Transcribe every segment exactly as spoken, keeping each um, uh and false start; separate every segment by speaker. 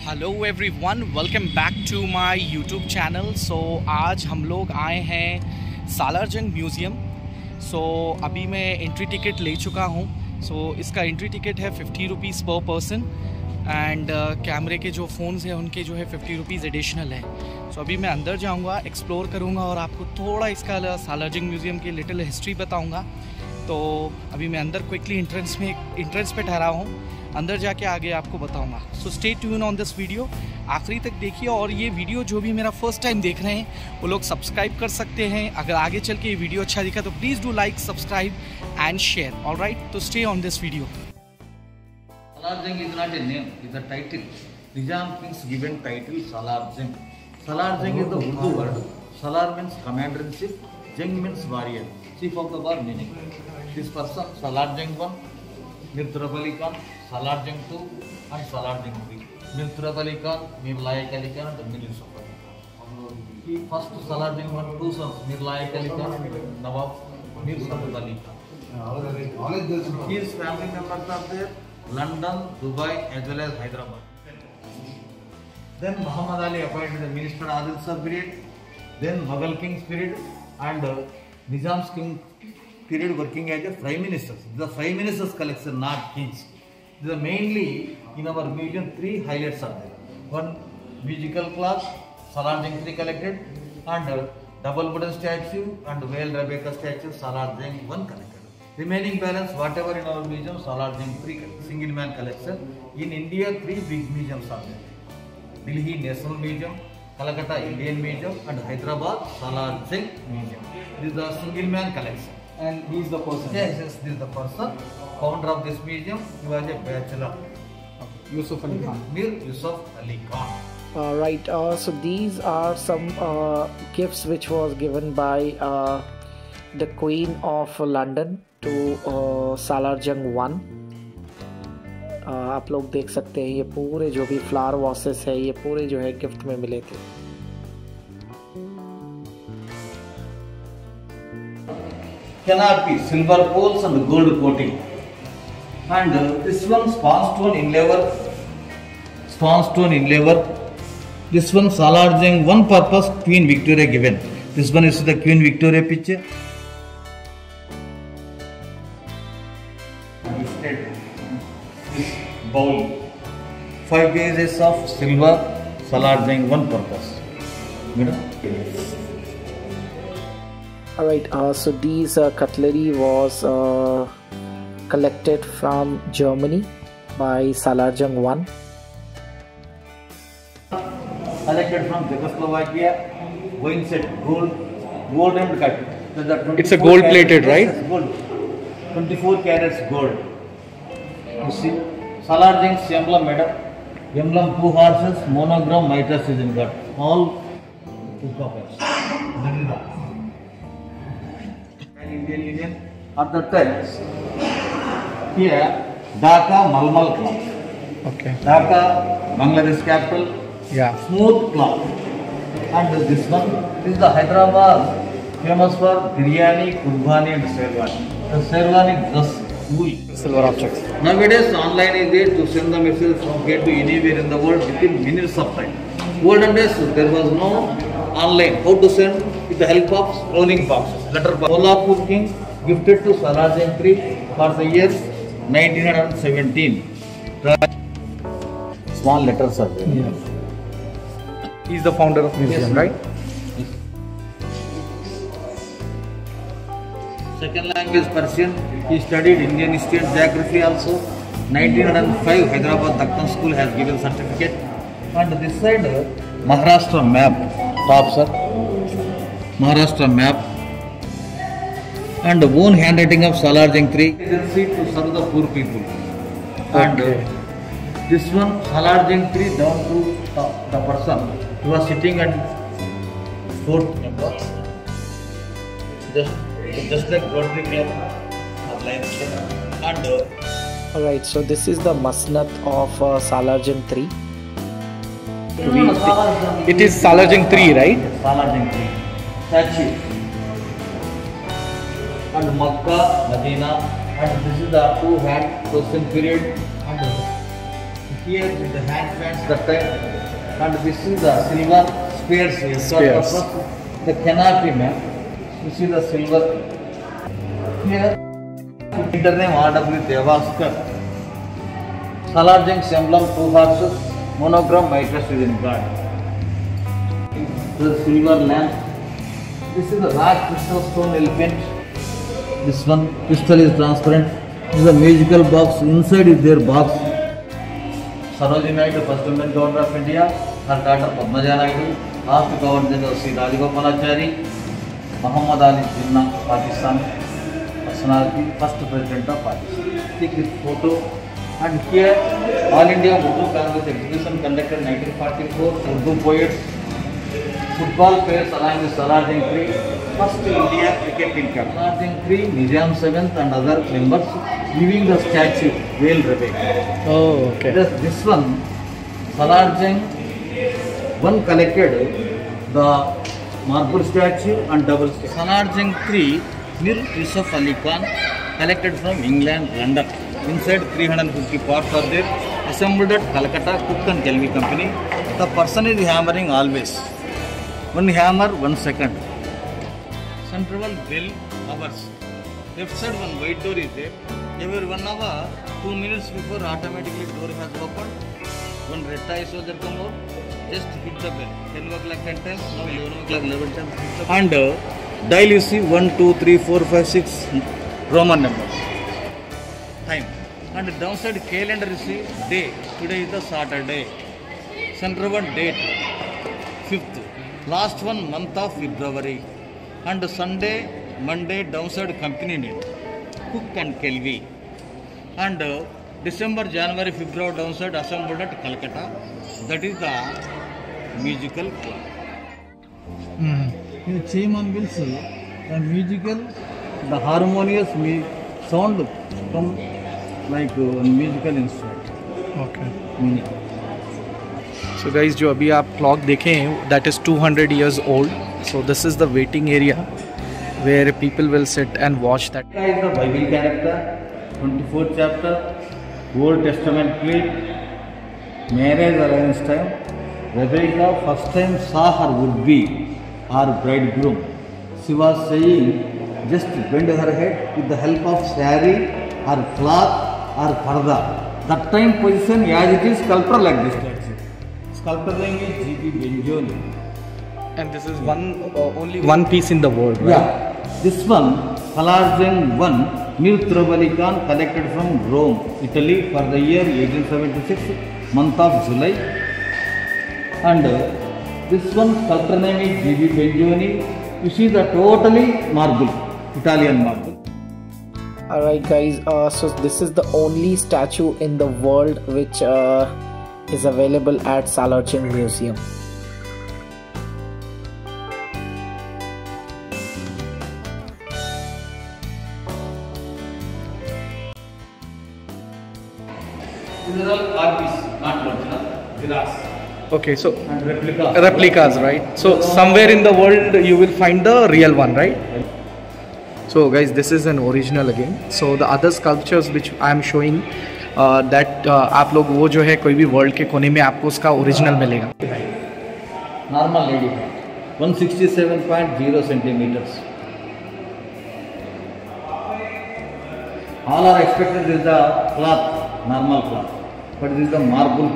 Speaker 1: Hello everyone, welcome back to my YouTube channel. So आज हम लोग आए हैं सालार जंग म्यूज़ियम। सो so, अभी मैं एंट्री टिकट ले चुका हूँ। सो so, इसका एंट्री टिकट है fifty rupees per person and कैमरे के जो फ़ोन्स हैं उनके जो है फिफ्टी रुपीज़ एडिशनल है। सो so, अभी मैं अंदर जाऊँगा, एक्सप्लोर करूँगा और आपको थोड़ा इसका सालार जंग म्यूज़ियम की लिटिल हिस्ट्री बताऊँगा। तो अभी मैं अंदर क्विकली एंट्रेंस में एंट्रेंस पे ठहरा हूँ, अंदर जाके आगे आपको बताऊंगा। So stay tune on this video, आखिरी तक देखिए। और ये वीडियो जो भी मेरा फर्स्ट टाइम देख रहे हैं वो लोग सब्सक्राइब कर सकते हैं। अगर आगे चल के ये वीडियो अच्छा दिखा तो please do like, subscribe and share. Alright, तो stay on this video.
Speaker 2: Salar Jung is not a name, it is a title. Nizam King's given title Salar Jung. Salar Jung is the Urdu word. Salar means commander-in-chief, Jung means warrior, chief of the war meaning. This person, Salar Jung one, Mir Turab Ali Khan, Salar Jung two and Salar Jung three. Mir Turab Ali Khan, Mir Layak Ali Khan and Mir Yusuf Ali. He first Salar Jung one, two sons, Mir Layak Ali Khan and Nawab Mir Sabit Ali Khan. His family members are there, London, Dubai as well as Hyderabad. Then Muhammad Ali appointed the minister Adil Shah period, then Mughal King's period and uh, Nizam's King period working as a prime minister. The prime minister's collection, not kings. These are mainly in our museum three highlights are there. One musical class, Salar Jung three collected, and uh, double wooden statue and whale Rebecca statue, Salar Jung one collected. Remaining balance, whatever in our museum, Salar Jung three single man collection. In India, three big museums are there. Delhi National Museum, Calcutta Indian Museum and Hyderabad Salar Jung Museum. This is the single man collection.
Speaker 1: And he is the person.
Speaker 2: Yes, yes, this is the person, founder of this museum. He was a bachelor.
Speaker 1: Yusuf Ali Khan.
Speaker 2: Mir Yusuf Ali Khan.
Speaker 3: Uh, right, uh, so these are some uh, gifts which was given by uh, the Queen of London to uh, Salar Jung one. uh, आप लोग देख सकते हैं ये पूरे जो भी flower वॉसेस है ये पूरे जो है गिफ्ट में मिले थे।
Speaker 2: Canopy, silver poles and gold coating. And uh, this one span stone inlayer, span stone inlayer. This one Salar Jung one purpose Queen Victoria given. This one is the Queen Victoria picture. This bowl, five pieces of silver, Salar Jung one purpose. You know?
Speaker 3: Alright, uh, so these uh, cutlery was uh, collected from Germany by Salar Jung one.
Speaker 2: Collected from Czechoslovakia, going set gold, gold and cut.
Speaker 1: It's a gold plated, right?
Speaker 2: Yes, gold. twenty-four carats gold. You see, Salar Jung's emblem medal, emblem two horses, monogram, mitre season got all two copies. Indian Union at the time. Here, Dhaka Malmal cloth.
Speaker 1: Okay.
Speaker 2: Dhaka, Bangladesh capital.
Speaker 1: Yeah.
Speaker 2: Smooth cloth. And this one, this is the Hyderabad, famous for biryani, kurbani and sherwani. The sherwani dress wool.
Speaker 1: Silver objects.
Speaker 2: Nowadays, online is there to send the message from here to anywhere in the world within minutes of time. Olden days, there was no online. How to send? With the help of scrolling boxes. Letter box. Kolhapur King gifted to Salar Jung three for the year nineteen seventeen. Small letters are there.
Speaker 1: Yes. He is the founder of museum,
Speaker 2: Yes.
Speaker 1: right?
Speaker 2: Yes. Second language Persian. He studied Indian history and geography also. nineteen oh five Hyderabad Dakkan School has given certificate. And this side Maharashtra map. Top sir. Maharashtra map. And own handwriting of Salar Jung three. Agency to serve the poor people. And
Speaker 1: Okay.
Speaker 2: uh, this one Salar Jung three down to the, the person who was sitting at fourth number. Just, just like Rotary Club of Lions Club. And uh,
Speaker 3: Alright, so this is the Masnad of uh, Salar Jung three.
Speaker 2: no, no, Salar Jung
Speaker 1: It is Salar Jung three, right?
Speaker 2: Salar Jung three. Statue. And Makkah, Medina, and this is the two hand question period. And Here with the hand fans that time, and this is the silver spears. Yes,
Speaker 1: Spears.
Speaker 2: The canopy, man. This is the silver. Here, name R W Devaskar. Salarjung's emblem, two horses, monogram mitres is in guard. The silver lamp. This is the rock crystal stone elephant. This one crystal is transparent. This is a musical box. Inside is their box. Sarojini Naidu, first woman governor of India. Her daughter Padmaja Naidu. Last governor was Sri Rajagopalachari. Muhammad Ali Jinnah, Pakistan. Personality, first president of Pakistan. Take this photo. And here, All India Urdu Congress exhibition conducted nineteen forty-four. Urdu poets. Football players along the Salarjung tree. First India cricket team captain. Salarjung tree, Nizam seventh and other members leaving the statue, Whale Rebecca.
Speaker 1: Oh, okay.
Speaker 2: This, this one, Salarjung one collected the marble statue and double statue. Salarjung three, Mir Yusuf Ali Khan, collected from England, London. Inside three hundred fifty parts are there, assembled at Calcutta Cook and Kelvy Company. The person is hammering always. One hammer, one second. Central bell hours. Left side one white door is there. Every one hour, two minutes before automatically door has opened. One red tie soldier come out. Just hit the bell. ten o'clock ten times, now eleven o'clock eleven times. And uh, dial you see one, two, three, four, five, six Roman numbers. Time. And downside calendar you see day. Today is the Saturday. Center one date. Fifth. Last one month of February. And Sunday, Monday downside company name. Cook and Kelvy. And uh, December, January, February downside assembled at Calcutta. That is the musical club.
Speaker 1: Mm.
Speaker 2: In the Chayman will see the musical, the harmonious mu sound from like uh, musical instrument.
Speaker 1: Okay.
Speaker 2: Meaning.
Speaker 1: So guys, जो अभी आप clock देखे हैं, that is two hundred years old. So this is the waiting area where people will sit and watch that.
Speaker 2: This is the Bible character, twenty-fourth chapter, Old Testament clip, marriage arranged time. Rebecca first time saw her would-be, her bridegroom. She was saying, just bend her head with the help of sari, her cloth, or parda. That time position as it is sculptor like this statue. Sculptor name is G B Benjoni.
Speaker 1: And this is one uh, only one piece in the world, right?
Speaker 2: Yeah. This one, Salarjung one, Mir Tiruvali Khan collected from Rome, Italy for the year eighteen seventy-six, month of July. And uh, this one, sculptor name is G B Benjoni. You see the totally marble, Italian marble.
Speaker 3: Alright guys, uh, so this is the only statue in the world which uh, is available at Salarjung Museum.
Speaker 2: These are all copies, not original, glass.
Speaker 1: Okay, so
Speaker 2: And replicas.
Speaker 1: replicas, right? So somewhere in the world you will find the real one, right? So guys, this is an original again. So the other sculptures which I am showing, uh, that uh, आप लोग वो जो है कोई भी world के कोने में आपको उसका ओरिजिनल मिलेगा.
Speaker 2: Normal lady, one sixty-seven point zero centimeters. All are expected this is the cloth, normal cloth, but this is the marble.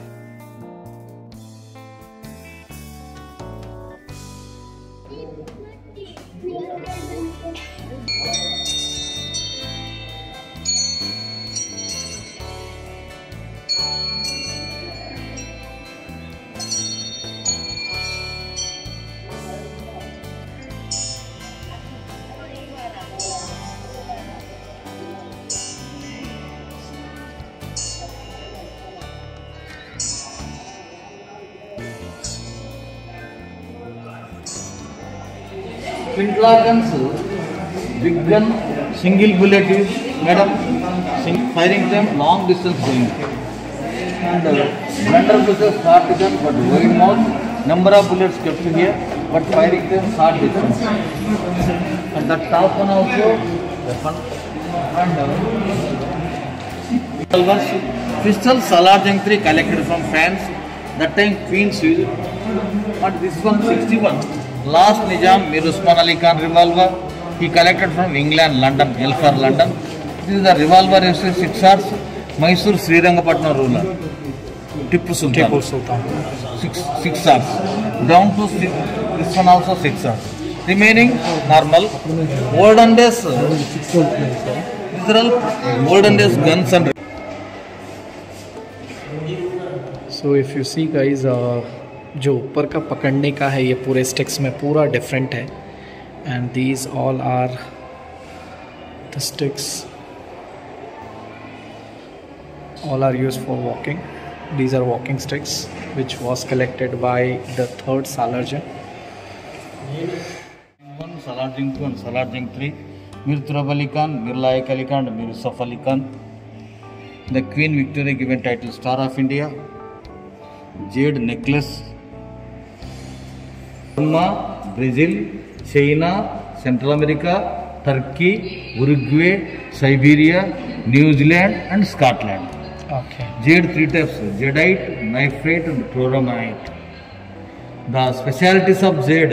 Speaker 2: Flintlock guns, big gun, single bullet is madam, firing them long distance going. And uh, blunderbuss short gun but wide mouth, number of bullets kept here but firing them short distance. And the top one also weapon. And uh, guns, Pistol Salar Jung three collected from France. That time Queen's used it. But this one sixty-one. Last Nizam Mir Usman Ali Khan revolver. He collected from England, London, Elfer, London. This is the revolver used six hours. Mysore Srirangapatna ruler. Tipu Sultan.
Speaker 1: Tipu Sultan.
Speaker 2: Six, six hours. Down to six, this one also six hours. Remaining normal. Olden days. These are all olden days guns and.
Speaker 1: So if you see guys, uh, जो ऊपर का पकड़ने का है ये पूरे sticks में पूरा डिफरेंट है. And these all are the sticks. All are used for walking. These are walking sticks which was collected by the third Salar Jung.
Speaker 2: One Salar Jung two and Salar Jung three. Mir Turab Ali Khan, Mir Laik Ali Khan, Mir Yusuf Ali Khan. The Queen Victoria given title Star of India. Jade necklace. Burma, Brazil, China, Central America, Turkey, Uruguay, Siberia, New Zealand and Scotland.
Speaker 1: Okay.
Speaker 2: Jade three types, jadeite, knifeite and chloramite. The specialities of jade,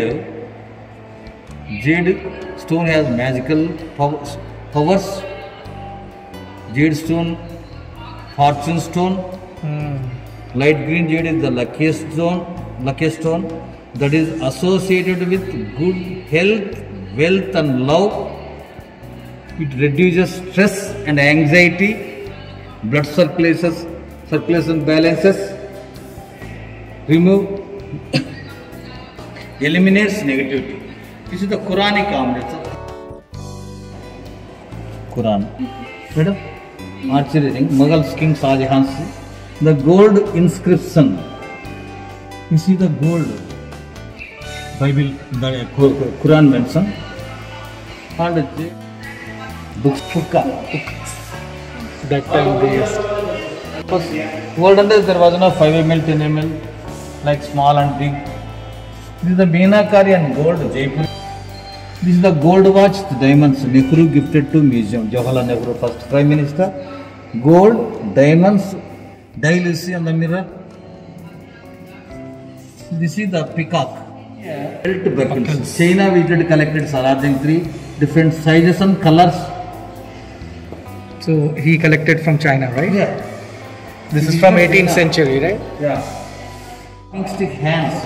Speaker 2: jade stone has magical powers. Jade stone, fortune stone.
Speaker 1: Hmm.
Speaker 2: Light green jade is the luckiest stone, luckiest stone that is associated with good health, wealth and love. It reduces stress and anxiety, blood circulation, circulation balances, remove, eliminates negativity. This is the Quranic amrit. Quran. Madam, archery ring, Mughal King Shah Jahan's. The gold inscription. You see the gold. Bible, the Quran mentioned. And the books, Pukka.
Speaker 1: That time they used.
Speaker 2: Because golden days there was no five milliliters, ten milliliters, like small and big. This is the Meenakari and gold Jaipur. This is the gold watch, the diamonds Nehru gifted to museum. Jawaharlal Nehru, first Prime Minister. Gold, diamonds, dial you see on the mirror. This is the peacock. Yeah. Buckles. China we did collected Salar Jung three, different sizes and colors.
Speaker 1: So he collected from China, right?
Speaker 2: Yeah.
Speaker 1: This is from eighteenth century, right?
Speaker 2: Yeah. Pink stick hands.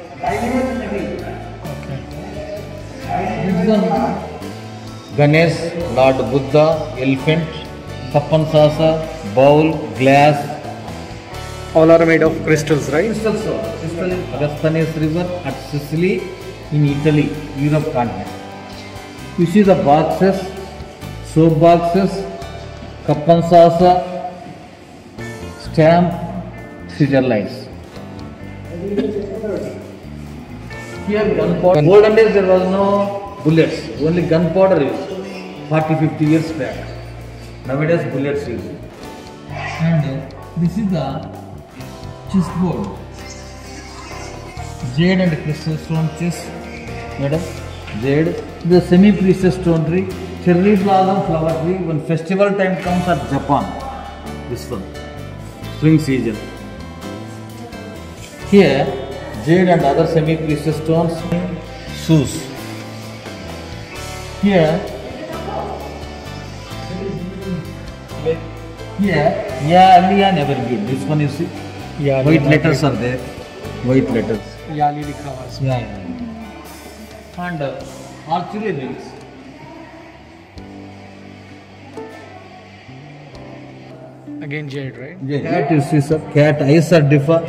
Speaker 1: Okay.
Speaker 2: This one Ganesh, Lord Buddha, elephant, Kappan Sasa, bowl, glass.
Speaker 1: All are made of crystals, right?
Speaker 2: Crystal, sir. Crystal in Agastanes River at Sicily in Italy, Europe continent. You see the boxes, soap boxes, Kappan Sasa, stamp, scissor lines. Here gunpowder. Golden days there was no bullets, only gunpowder used. forty fifty years back. Nowadays bullets used. And this is the chessboard. Jade and crystal stone chess. Madam, jade. The semi-precious stone tree. Cherry blossom flower tree. When festival time comes at Japan. This one. Spring season. Here, jade and other semi-precious stones. Shoes. Here, here, yeah, Aliyah never give. This one you see.
Speaker 1: Yeah.
Speaker 2: White letters are there. White letters.
Speaker 1: Yali likha hua hai.
Speaker 2: Yeah, yeah. And uh, archery rings.
Speaker 1: Again jade, right?
Speaker 2: Yeah, cat you see, sir. Cat eyes are differ.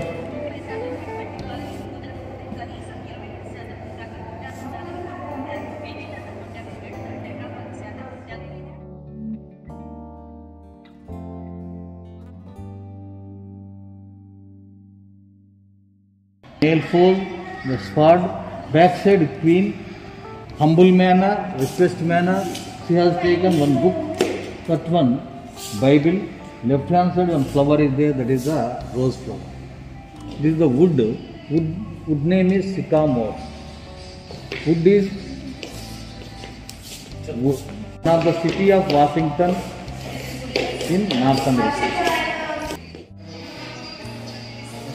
Speaker 2: Nail fold, the sword, backside queen, humble manner, request manner. She has taken one book, that one Bible. Left hand side one flower is there, that is a rose flower. This is the wood. Wood, wood name is sycamore. Wood is wood. Now the city of Washington in North America.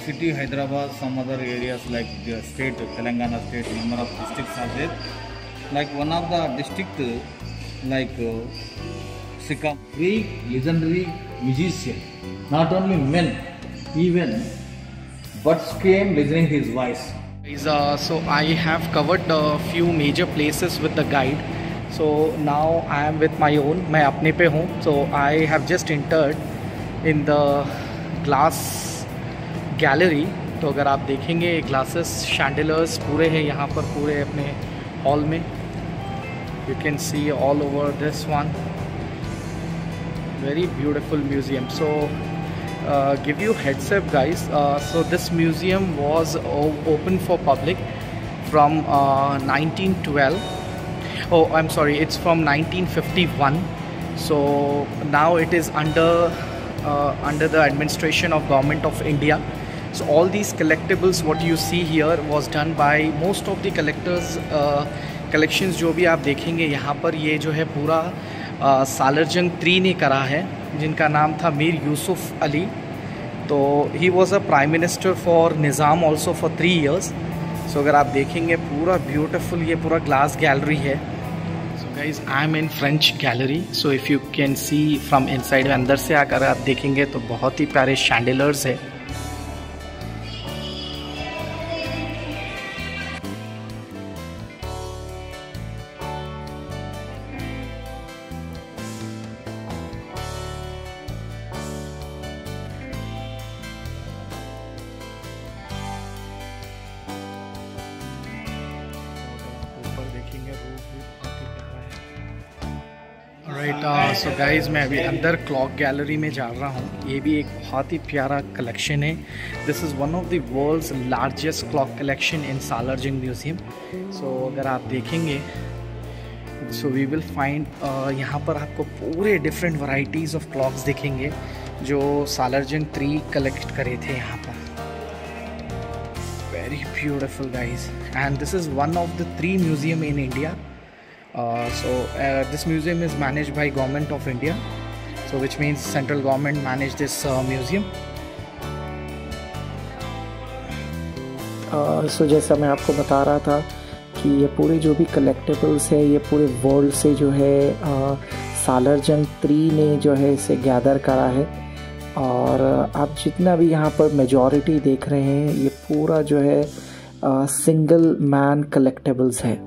Speaker 2: city Hyderabad, some other areas like the state Telangana state, number of districts are there. Like one of the district like uh, Sikkim, great legendary musician. Not only men, even birds came listening his voice.
Speaker 1: Uh, so I have covered a few major places with the guide. So now I am with my own. मैं अपने पे हूँ. So I have just entered in the glass gallery. तो अगर आप देखेंगे glasses, chandeliers पूरे हैं यहाँ पर पूरे अपने हॉल में. You can see all over this one. Very beautiful museum. So uh, give you heads up guys. Uh, so this museum was open for public from uh, nineteen twelve. Oh, I'm sorry, it's from nineteen fifty-one. So now it is under uh, under the administration of Government of India. So all these collectibles what you see here was done by most of the collectors. uh, collections जो भी आप देखेंगे यहाँ पर ये जो है पूरा uh, सालरजंग थ्री ने करा है, जिनका नाम था मीर यूसुफ अली. तो he was a prime minister for Nizam also for three years. So अगर आप देखेंगे पूरा ब्यूटीफुल ये पूरा ग्लास गैलरी है. So guys I am in French gallery. So if you can see from inside, अंदर से अगर आप देखेंगे तो बहुत ही प्यारे शैंडलर्स है. राइट. सो गाइज मैं अभी अंदर क्लॉक गैलरी में जा रहा हूँ. ये भी एक बहुत ही प्यारा कलेक्शन है. This is one of the world's largest clock collection in Salarjung museum. So अगर आप देखेंगे सो वी विल फाइंड यहाँ पर आपको पूरे डिफरेंट वैरायटीज़ ऑफ क्लॉक्स दिखेंगे जो सालारजंग थ्री कलेक्ट करे थे यहाँ पर. Very beautiful guys. And this is one of the three museum in India. Uh, so uh, this museum is managed by Government of India, so which means central government managed this uh, museum.
Speaker 3: uh, so जैसा मैं आपको बता रहा था कि ये पूरे जो भी कलेक्टिबल्स है ये पूरे वर्ल्ड से जो है uh, सालारजंग थ्री ने जो है इसे गैदर करा है. और आप जितना भी यहाँ पर मेजॉरिटी देख रहे हैं ये पूरा जो है सिंगल मैन कलेक्टिबल्स है.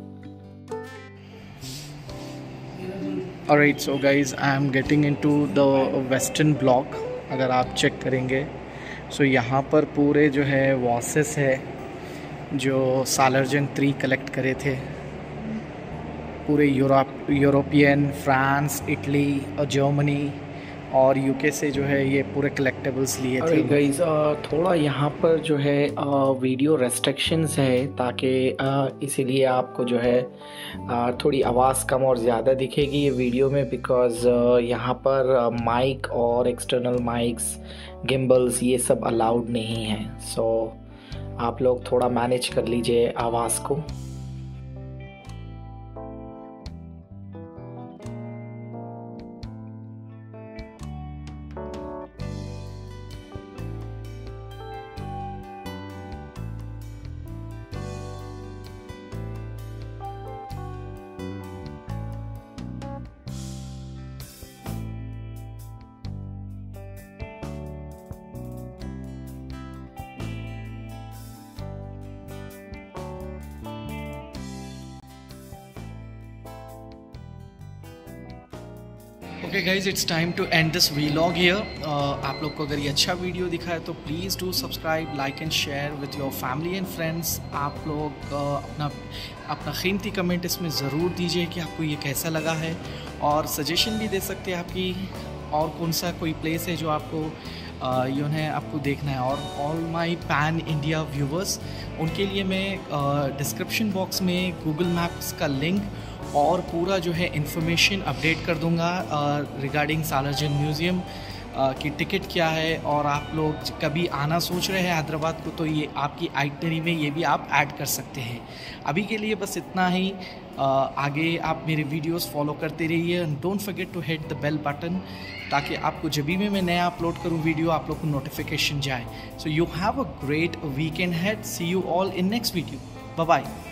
Speaker 1: Alright, so guys, I am getting into the western block. अगर आप चेक करेंगे सो so यहाँ पर पूरे जो है वॉसेस है जो सालारजंग थ्री कलेक्ट करे थे. पूरे यूरोप यूरोपियन, फ्रांस, इटली और जर्मनी और यूके से जो है ये पूरे कलेक्टेबल्स लिए थे.
Speaker 3: गाइस थोड़ा यहाँ पर जो है वीडियो रेस्ट्रिक्शंस है ताकि इसीलिए आपको जो है थोड़ी आवाज़ कम और ज़्यादा दिखेगी ये वीडियो में, बिकॉज़ यहाँ पर माइक और एक्सटर्नल माइक्स, गिम्बल्स ये सब अलाउड नहीं है. सो आप लोग थोड़ा मैनेज कर लीजिए आवाज़ को.
Speaker 1: Okay guys, it's time to end this vlog here. आप लोग को अगर ये अच्छा वीडियो दिखा है तो please do subscribe, like and share with your family and friends. आप लोग uh, अपना अपना कीमती कमेंट इसमें ज़रूर दीजिए कि आपको ये कैसा लगा है, और सजेशन भी दे सकते हैं आपकी और कौन सा कोई प्लेस है जो आपको यू uh, है आपको देखना है. और all my pan India viewers, उनके लिए मैं डिस्क्रिप्शन uh, बॉक्स में गूगल मैप्स का लिंक और पूरा जो है इंफॉर्मेशन अपडेट कर दूंगा रिगार्डिंग सालारजंग म्यूज़ियम. कि टिकट क्या है, और आप लोग कभी आना सोच रहे हैं हैदराबाद को तो ये आपकी आइटनरी में ये भी आप ऐड कर सकते हैं। अभी के लिए बस इतना ही। आगे आप मेरे वीडियोस फॉलो करते रहिए and don't forget to hit the bell button, ताकि आपको जब भी मैं नया अपलोड करूं वीडियो आप लोग को नोटिफिकेशन जाए। So you have a great weekend ahead. See you all in next video. Bye bye.